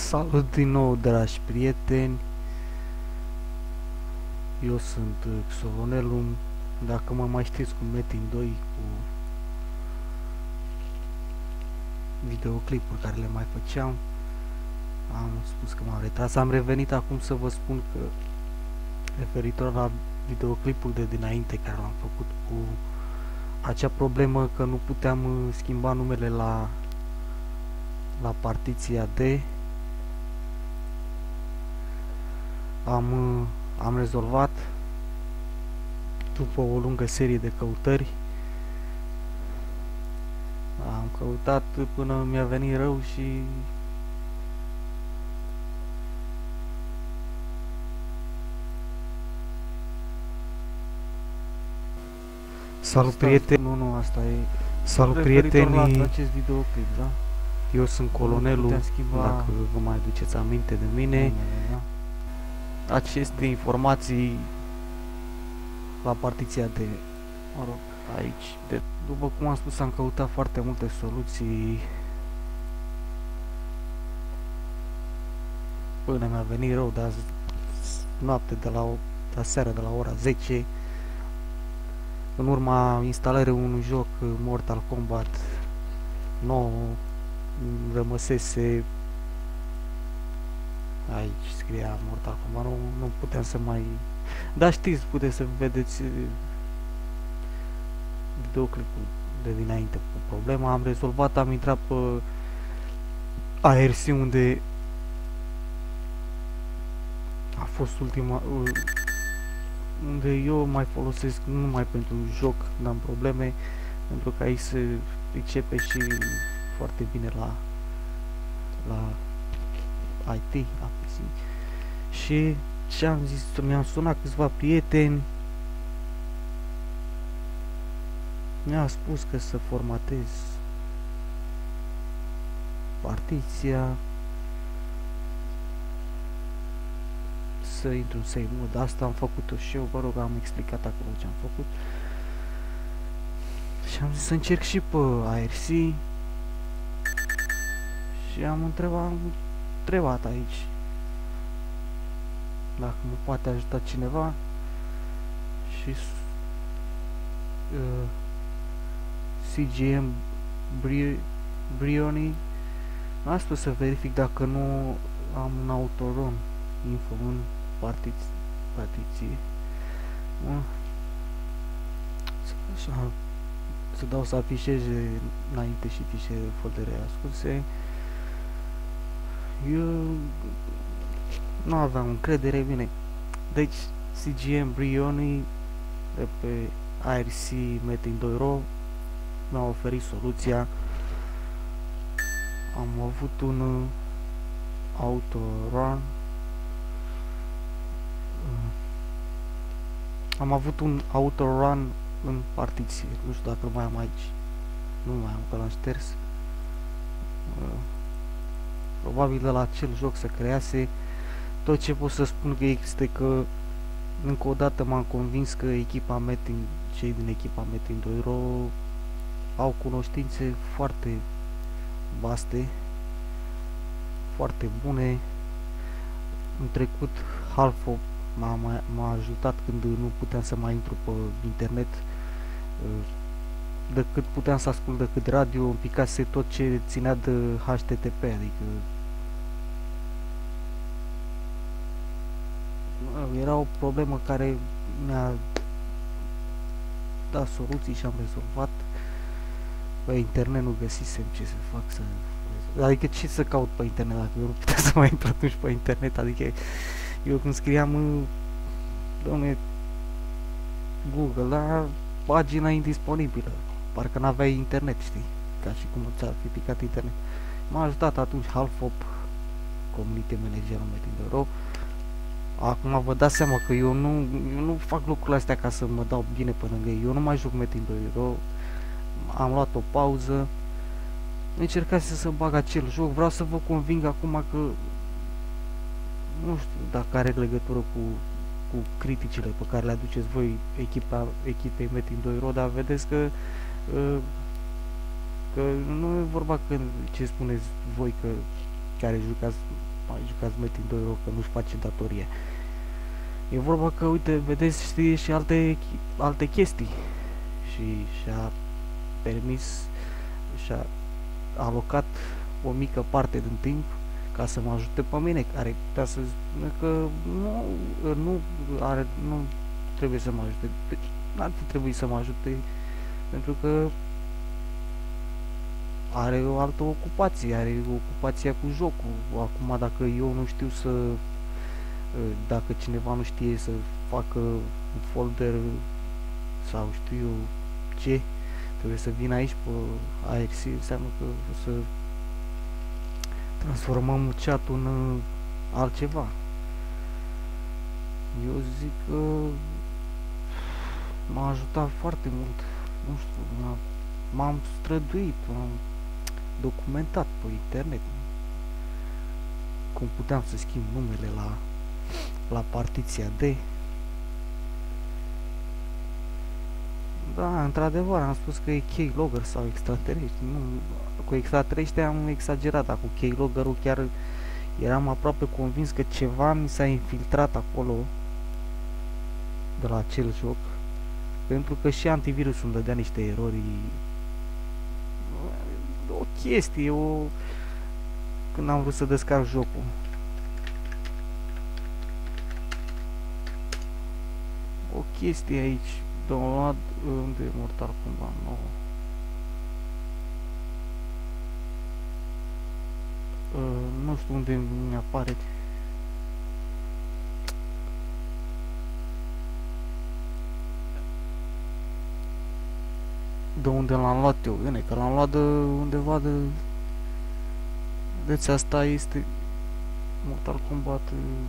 Salut din nou, dragi prieteni. Eu sunt Xolonelum. Dacă mă mai știți cu Metin 2, cu videoclipuri care le mai făceam, am spus că m-am retras. Am revenit acum să vă spun că, referitor la videoclipul de dinainte care l-am făcut cu acea problemă că nu puteam schimba numele la partiția D, am rezolvat după o lungă serie de căutări. Am căutat până mi-a venit rău și salut prieteni, nu, asta e. Salut prietenii la acest videoclip, da? Eu sunt Colonelul, dacă vă mai aduceți aminte de mine. Da? Aceste informații la partiția de, mă rog, aici. După cum am spus, am căutat foarte multe soluții până mi-a venit rău de azi noapte, de la seara, de la ora 10, în urma instalării unui joc Mortal Kombat 9, rămăsese aici, scria Mortal Kombat, nu puteam să mai... Dar știți, puteți să vedeți videoclipul de dinainte cu problema. Am rezolvat, am intrat pe ARC, unde a fost ultima, unde eu mai folosesc numai pentru joc, n-am probleme, pentru că aici se pricepe și foarte bine la IT, la PC. Și ce am zis, mi-am sunat câțiva prieteni, mi-a spus că să formatez partiția, să intru în save mode. Asta am făcut-o și eu, vă rog, am explicat acolo ce am făcut. Și am zis să încerc și pe ARC și am întrebat aici dacă mă poate ajuta cineva și CGM Brioni m-a spus să verific dacă nu am un autorun info în partiție. Așa, să dau să afișeze înainte și fișiere foldere ascunse. Eu nu aveam încredere, bine. Deci CGM Brioni de pe ARC Metin 2.ro mi-a oferit soluția. Am avut un autorun. Am avut un autorun în partiție. Nu știu dacă mai am aici. Nu mai am, că l-am șters. Probabil de la acel joc se crease. Tot ce pot să spun că este că încă o dată m-am convins că echipa Metin, cei din echipa Metin 2.ro au cunoștințe foarte vaste, foarte bune. În trecut Halfo m-a ajutat când nu puteam să mai intru pe internet, decât puteam să ascult decât radio, îmi picase tot ce ținea de HTTP, adică era o problemă care mi-a dat soluții și am rezolvat. Pe internet nu găsisem ce să fac, adică ce să caut pe internet dacă eu nu puteam să mai intru atunci pe internet, adică eu când scriam dom'le Google, dar pagina indisponibilă, parcă n-aveai internet, știi, ca și cum ți-ar fi picat internet. M-a ajutat atunci Halfop, community managerul Metin 2.ro. Acum vă dați seama că eu nu fac lucrurile astea ca să mă dau bine pe lângă ei. Eu nu mai joc Metin 2.ro, am luat o pauză, încercați să bag acel joc, vreau să vă conving acum că nu știu dacă are legătură cu criticile pe care le aduceți voi echipei Metin 2.ro, dar vedeți că nu e vorba că ce spuneți voi că care jucați mai jucați Metin 2 că nu-și face datorie. E vorba că, uite, vedeți, știe și alte chestii și și-a permis, și-a alocat o mică parte din timp ca să mă ajute pe mine, care putea să spună că nu trebuie să mă ajute. Deci, n-ar fi trebuit să mă ajute, pentru că are o altă ocupație, are ocupația cu jocul. Acum, dacă eu nu știu dacă cineva nu știe să facă un folder sau știu eu ce, trebuie să vin aici pe ARC, înseamnă că o să transformăm chat-ul în altceva. Eu zic că m-a ajutat foarte mult, nu știu, m-am străduit, m-am documentat pe internet cum puteam să schimb numele la partiția D. Da, într-adevăr, am spus că e keylogger sau extraterestri. Nu, cu extraterestri am exagerat, dar cu keylogger-ul chiar eram aproape convins că ceva mi s-a infiltrat acolo de la acel joc, pentru că și antivirusul îmi dădea niște erori. O chestie, când am vrut să descarc jocul. O chestie aici, download, unde e Mortal Kombat 9? Nu știu unde mi apare. De unde l-am luat eu, bine, că l-am luat de undeva de... Deci asta este Mortal Kombat.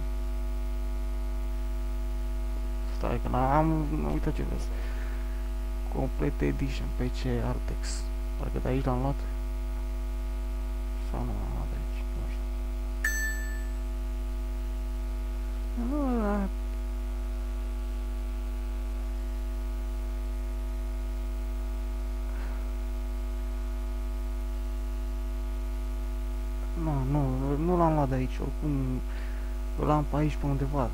Stai că n-am uitat ce vezi. Complete Edition PC Artex. Parcă de aici l-am luat. Sau nu l-am luat de aici, nu știu. Nu, da. Nu l-am luat de aici, oricum l-am pe aici pe undeva.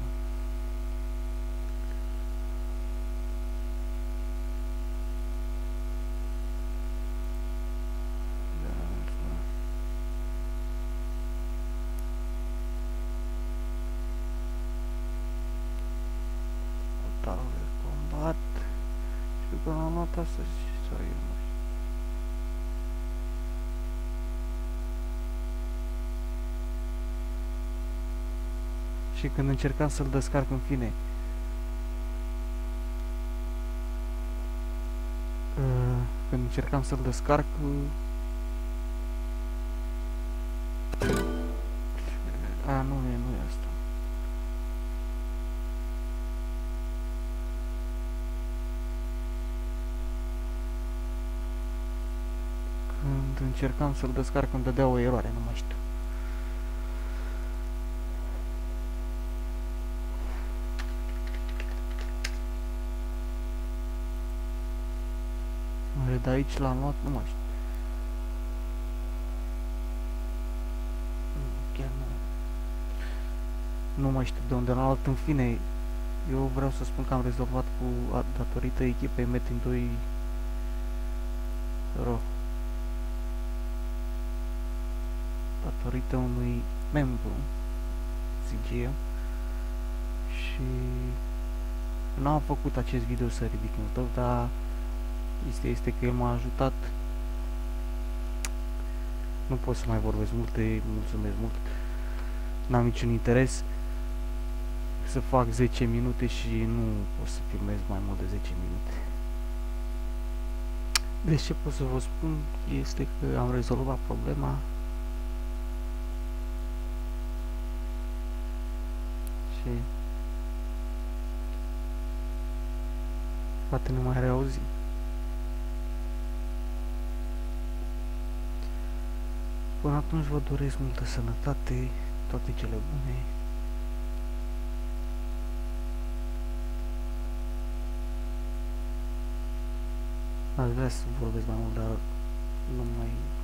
Combat. Știu că l-am luat astăzi sau eu nu știu. Și când încercam să-l descarc în fine, când încercam să-l descarc, nu e asta. Când încercam să-l descarc, îmi dădea o eroare, nu mai știu. De aici l-am luat, nu mai știu. Chiar nu mai știu de unde l-am luat. În fine, eu vreau să spun că am rezolvat datorită echipei Metin 2 RO. Datorită unui membru, zic eu. Și nu am făcut acest video să ridic în tău, dar este că el m-a ajutat. Nu pot să mai vorbesc multe, mulțumesc mult. N-am niciun interes să fac 10 minute și nu pot să filmez mai mult de 10 minute. Deci ce pot să vă spun este că am rezolvat problema și poate nu mai reauzi. Până atunci vă doresc multă sănătate, toate cele bune. Aș vrea să vorbesc mai mult, dar nu mai